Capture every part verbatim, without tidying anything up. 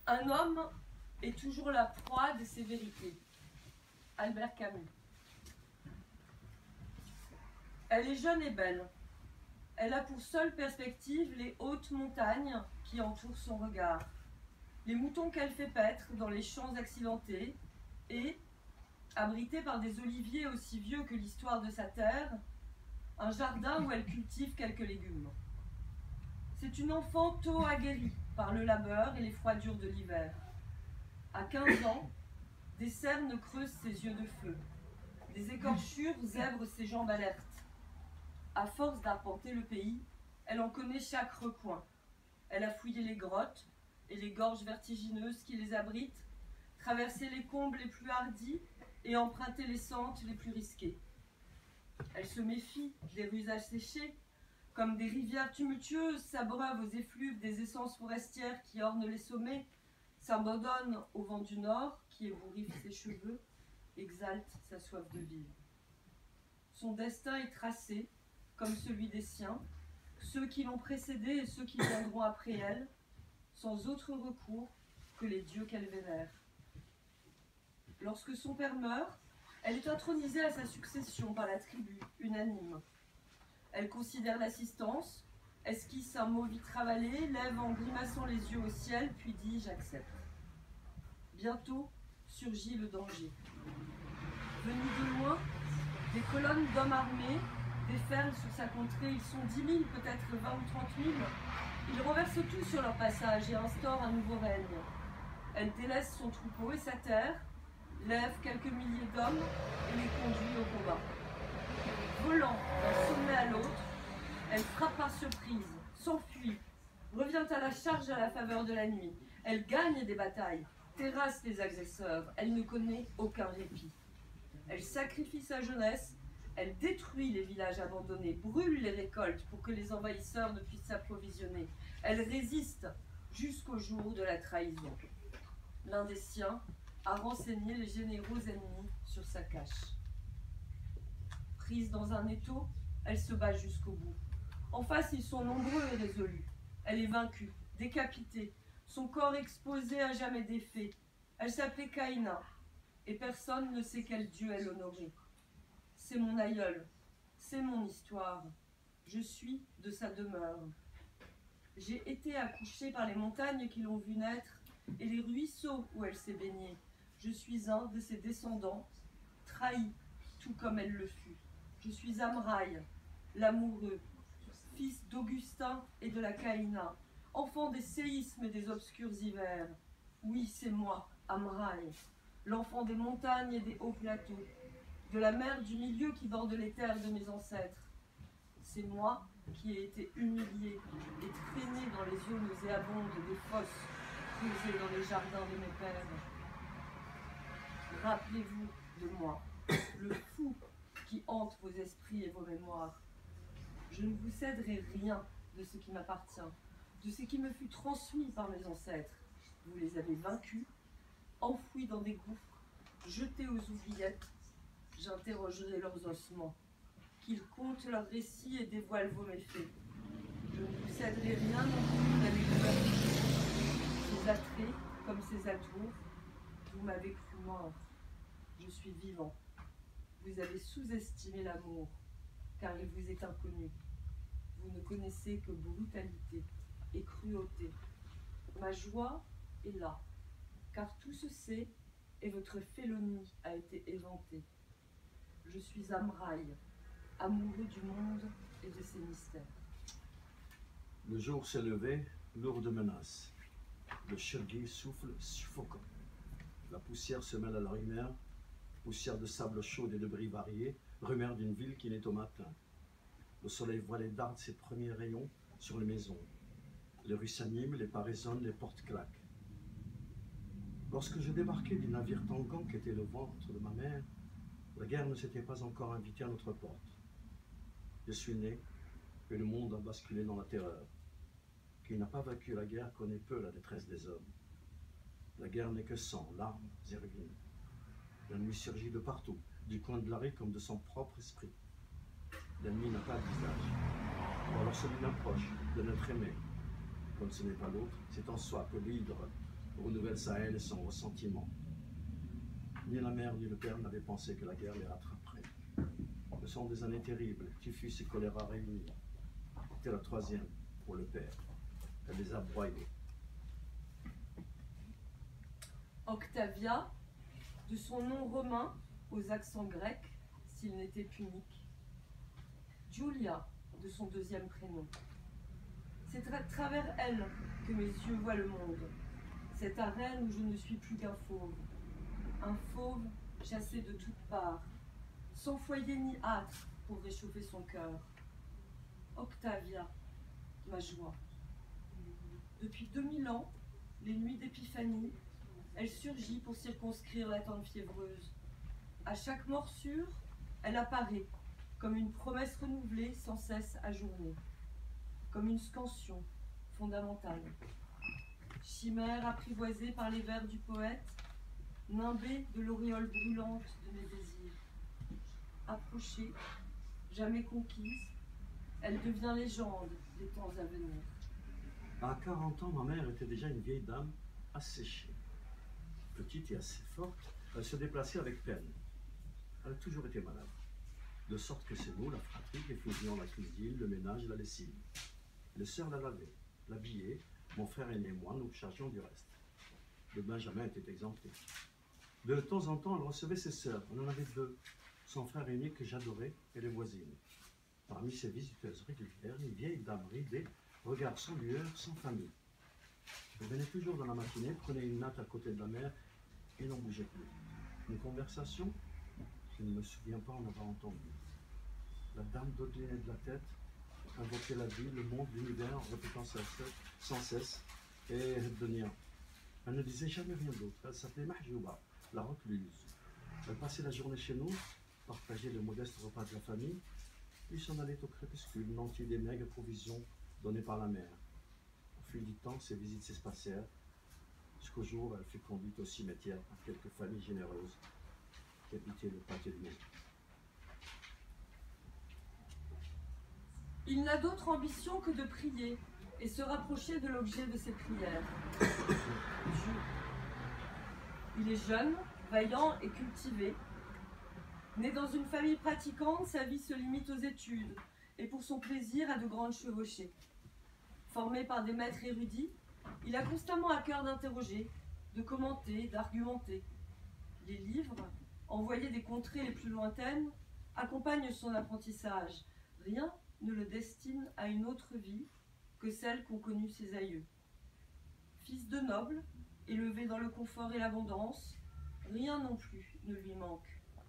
Un homme est toujours la proie de ses vérités. Albert Camus. Elle est jeune et belle. Elle a pour seule perspective les hautes montagnes qui entourent son regard, les moutons qu'elle fait paître dans les champs accidentés et, abritée par des oliviers aussi vieux que l'histoire de sa terre, un jardin où elle cultive quelques légumes. C'est une enfant tôt aguerrie par le labeur et les froidures de l'hiver. À quinze ans, des cernes creusent ses yeux de feu, des écorchures zèbrent ses jambes alertes. À force d'arpenter le pays, elle en connaît chaque recoin. Elle a fouillé les grottes et les gorges vertigineuses qui les abritent, traversé les combles les plus hardis et emprunté les sentes les plus risquées. Elle se méfie des rues asséchées, comme des rivières tumultueuses s'abreuvent aux effluves des essences forestières qui ornent les sommets, s'abandonne au vent du nord qui ébouriffe ses cheveux, exalte sa soif de vivre. Son destin est tracé, comme celui des siens, ceux qui l'ont précédée et ceux qui viendront après elle, sans autre recours que les dieux qu'elle vénère. Lorsque son père meurt, elle est intronisée à sa succession par la tribu, unanime. Elle considère l'assistance, esquisse un mot vite ravalé, lève en grimaçant les yeux au ciel, puis dit « j'accepte ». Bientôt surgit le danger. Venus de loin, des colonnes d'hommes armés déferlent sur sa contrée. Ils sont dix mille, peut-être vingt ou trente mille. Ils renversent tout sur leur passage et instaurent un nouveau règne. Elle délaisse son troupeau et sa terre, lève quelques milliers d'hommes et les conduit au combat. Volant d'un sommet à l'autre, elle frappe par surprise, s'enfuit, revient à la charge à la faveur de la nuit. Elle gagne des batailles, terrasse les agresseurs, elle ne connaît aucun répit. Elle sacrifie sa jeunesse, elle détruit les villages abandonnés, brûle les récoltes pour que les envahisseurs ne puissent s'approvisionner. Elle résiste jusqu'au jour de la trahison. L'un des siens a renseigné les généraux ennemis sur sa cache. Prise dans un étau, elle se bat jusqu'au bout. En face, ils sont nombreux et résolus. Elle est vaincue, décapitée, son corps exposé à jamais défait. Elle s'appelait Caïna, et personne ne sait quel dieu elle honorait. C'est mon aïeul, c'est mon histoire. Je suis de sa demeure. J'ai été accouchée par les montagnes qui l'ont vue naître et les ruisseaux où elle s'est baignée. Je suis un de ses descendants, trahi, tout comme elle le fut. Je suis Amraï, l'amoureux, fils d'Augustin et de la Caïna, enfant des séismes et des obscurs hivers. Oui, c'est moi, Amraï, l'enfant des montagnes et des hauts plateaux, de la mer du milieu qui borde les terres de mes ancêtres. C'est moi qui ai été humilié et traîné dans les eaux nauséabondes des fosses creusées dans les jardins de mes pères. Rappelez-vous de moi, le fou qui hante vos esprits et vos mémoires. Je ne vous céderai rien de ce qui m'appartient, de ce qui me fut transmis par mes ancêtres. Vous les avez vaincus, enfouis dans des gouffres, jetés aux oubliettes. J'interrogerai leurs ossements, qu'ils comptent leurs récits et dévoilent vos méfaits. Je ne vous céderai rien non plus d'aller vous ces attraits comme ces atours. Vous m'avez cru mort. Je suis vivant. Vous avez sous-estimé l'amour, car il vous est inconnu. Vous ne connaissez que brutalité et cruauté. Ma joie est là, car tout se sait et votre félonie a été éventée. Je suis Amraï, amoureux du monde et de ses mystères. Le jour s'est levé, lourd de menaces. Le shirgi souffle suffocant. La poussière se mêle à la rumeur, poussière de sable chaud et de débris variés, rumeur d'une ville qui naît au matin. Le soleil voilé darde ses premiers rayons sur les maisons. Les rues s'animent, les pas résonnent, les portes claquent. Lorsque je débarquais du navire Tangan qui était le ventre de ma mère, la guerre ne s'était pas encore invitée à notre porte. Je suis né, et le monde a basculé dans la terreur. Qui n'a pas vaincu la guerre connaît peu la détresse des hommes. La guerre n'est que sang, larmes et ruines. La nuit surgit de partout, du coin de la rue comme de son propre esprit. L'ennemi n'a pas de visage. Alors celui d'un proche, de notre aimé. Comme ce n'est pas l'autre, c'est en soi que l'hydre renouvelle sa haine et son ressentiment. Ni la mère ni le père n'avaient pensé que la guerre les rattraperait. Ce sont des années terribles, typhus et choléra réunis. C'était la troisième pour le père. Elle les a broyés. Octavia, de son nom romain aux accents grecs, s'il n'était punique. Julia, de son deuxième prénom. C'est à travers elle que mes yeux voient le monde. Cette arène où je ne suis plus qu'un fauve. Un fauve chassé de toutes parts, sans foyer ni âtre pour réchauffer son cœur. Octavia, ma joie. Depuis deux mille ans, les nuits d'épiphanie, elle surgit pour circonscrire l'attente fiévreuse. À chaque morsure, elle apparaît comme une promesse renouvelée sans cesse ajournée, comme une scansion fondamentale. Chimère apprivoisée par les vers du poète, nimbée de l'auréole brûlante de mes désirs. Approchée, jamais conquise, elle devient légende des temps à venir. À quarante ans, ma mère était déjà une vieille dame asséchée. Petite et assez forte, elle se déplaçait avec peine. Elle a toujours été malade. De sorte que c'est nous, la fratrie, qui faisions la cuisine, le ménage et la lessive. Les sœurs la lavaient, l'habillaient, mon frère aîné et moi, nous chargions du reste. Le Benjamin était exempté. De temps en temps, elle recevait ses sœurs. On en avait deux. Son frère aîné que j'adorais et les voisines. Parmi ces visiteuses régulières, une vieille dame ridée, regard sans lueur, sans famille. Elle venait toujours dans la matinée, prenait une natte à côté de la mère et n'en bougeait plus. Une conversation, je ne me souviens pas en avoir entendu. La dame dodelait de la tête, invoquait la vie, le monde, l'univers, en répétant sans cesse, sans cesse et Dunia. Elle ne disait jamais rien d'autre. Elle s'appelait Mahjouba, la recluse. Elle passait la journée chez nous, partageait le modeste repas de la famille, puis s'en allait au crépuscule, nantis des maigres provisions données par la mère. Au fil du temps, ses visites s'espacèrent, jusqu'au jour où elle fut conduite au cimetière par quelques familles généreuses qui habitaient le pâté du monde. Il n'a d'autre ambition que de prier et se rapprocher de l'objet de ses prières. Dieu. Il est jeune, vaillant et cultivé. Né dans une famille pratiquante, sa vie se limite aux études et pour son plaisir à de grandes chevauchées. Formé par des maîtres érudits, il a constamment à cœur d'interroger, de commenter, d'argumenter. Les livres, envoyés des contrées les plus lointaines, accompagnent son apprentissage. Rien ne le destine à une autre vie que celle qu'ont connue ses aïeux. Fils de noble, élevé dans le confort et l'abondance, rien non plus ne lui manque.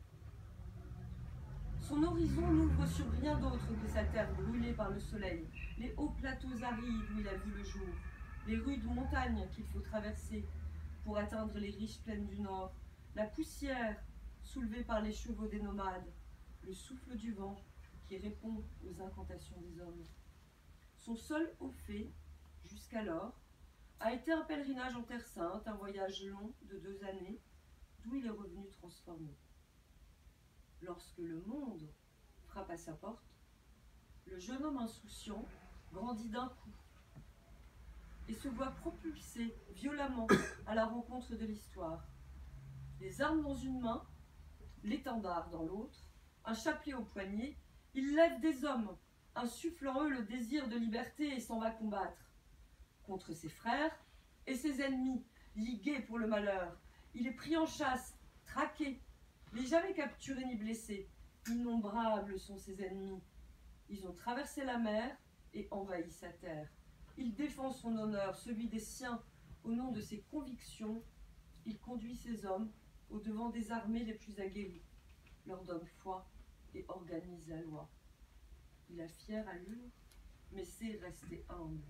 Son horizon n'ouvre sur rien d'autre que sa terre brûlée par le soleil, les hauts plateaux arides où il a vu le jour, les rudes montagnes qu'il faut traverser pour atteindre les riches plaines du nord, la poussière soulevée par les chevaux des nomades, le souffle du vent qui répond aux incantations des hommes. Son seul au fait, jusqu'alors, a été un pèlerinage en Terre Sainte, un voyage long de deux années, d'où il est revenu transformé. Lorsque le monde frappe à sa porte, le jeune homme insouciant grandit d'un coup et se voit propulsé violemment à la rencontre de l'histoire. Les armes dans une main, l'étendard dans l'autre, un chapelet au poignet, il lève des hommes, insuffle en eux le désir de liberté et s'en va combattre. Contre ses frères et ses ennemis, ligués pour le malheur, il est pris en chasse, traqué, mais jamais capturé ni blessé. Innombrables sont ses ennemis. Ils ont traversé la mer et envahi sa terre. Il défend son honneur, celui des siens, au nom de ses convictions. Il conduit ses hommes au devant des armées les plus aguerries, leur donne foi et organise la loi. Il a fière allure, mais sait rester humble.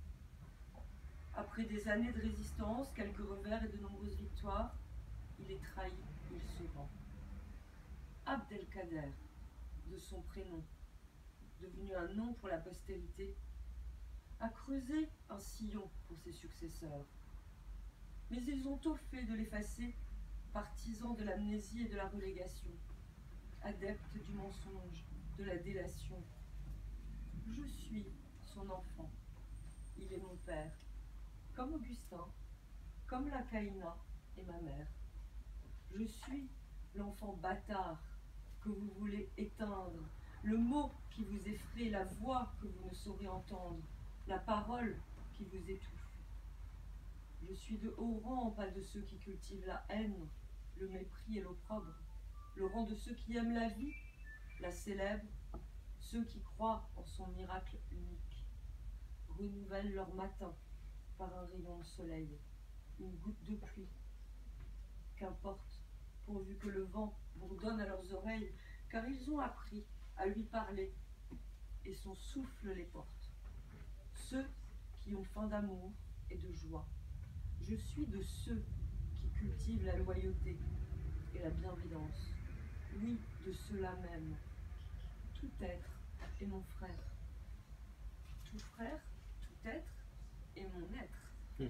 Après des années de résistance, quelques revers et de nombreuses victoires, il est trahi, il se rend. Abdelkader, de son prénom, devenu un nom pour la postérité, a creusé un sillon pour ses successeurs. Mais ils ont tôt fait de l'effacer, partisans de l'amnésie et de la relégation, adeptes du mensonge, de la délation. Je suis son enfant, il est mon père, comme Augustin, comme la Caïna et ma mère. Je suis l'enfant bâtard que vous voulez éteindre, le mot qui vous effraie, la voix que vous ne saurez entendre, la parole qui vous étouffe. Je suis de haut rang, pas de ceux qui cultivent la haine, le mépris et l'opprobre, le rang de ceux qui aiment la vie, la célèbrent, ceux qui croient en son miracle unique, renouvellent leur matin par un rayon de soleil, une goutte de pluie. Qu'importe, pourvu que le vent bourdonne à leurs oreilles, car ils ont appris à lui parler, et son souffle les porte. Ceux qui ont faim d'amour et de joie. Je suis de ceux qui cultivent la loyauté et la bienveillance. Oui, de ceux-là même. Tout être est mon frère. Tout frère, tout être est mon être.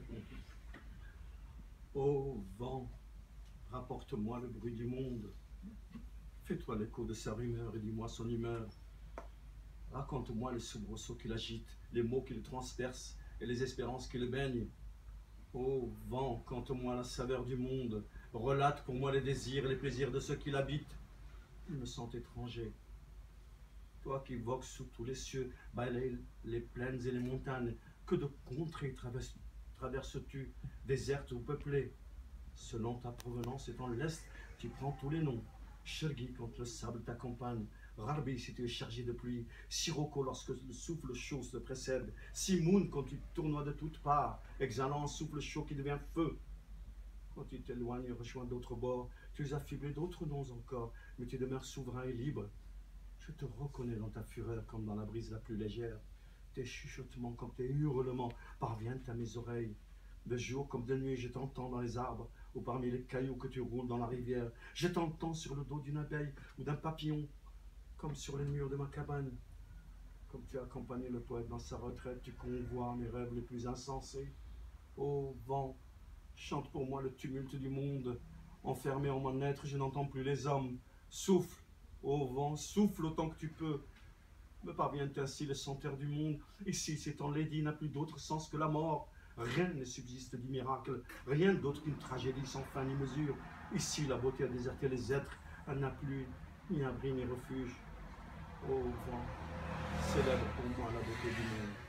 Ô vent, rapporte-moi le bruit du monde. Fais-toi l'écho de sa rumeur et dis-moi son humeur. Raconte-moi les soubresauts qui l'agitent, les mots qui le transpercent et les espérances qui le baignent. Ô vent, conte-moi la saveur du monde. Relate pour moi les désirs et les plaisirs de ceux qui l'habitent. Je me sens étranger. Toi qui vogues sous tous les cieux, balaye les plaines et les montagnes, que de contrées traverses, traverses-tu, désertes ou peuplées? Selon ta provenance étant l'Est, tu prends tous les noms. Chergui quand le sable t'accompagne, Rarbi si tu es chargé de pluie, Sirocco lorsque le souffle chaud te précède, Simoun quand tu tournoies de toutes parts, exhalant un souffle chaud qui devient feu. Quand tu t'éloignes et rejoins d'autres bords, tu es affublé d'autres noms encore, mais tu demeures souverain et libre. Je te reconnais dans ta fureur comme dans la brise la plus légère. Tes chuchotements comme tes hurlements parviennent à mes oreilles. De jour comme de nuit, je t'entends dans les arbres ou parmi les cailloux que tu roules dans la rivière. Je t'entends sur le dos d'une abeille ou d'un papillon, comme sur les murs de ma cabane. Comme tu as accompagné le poète dans sa retraite, tu convoies mes rêves les plus insensés. Ô vent, chante pour moi le tumulte du monde. Enfermé en mon être, je n'entends plus les hommes. Souffle, ô vent, souffle autant que tu peux. Me parvient ainsi le senteur du monde. Ici, cet enlaidi n'a plus d'autre sens que la mort. Rien ne subsiste du miracle, rien d'autre qu'une tragédie sans fin ni mesure. Ici, la beauté a déserté les êtres, elle n'a plus ni abri ni refuge. Ô vent, célèbre pour moi la beauté du monde.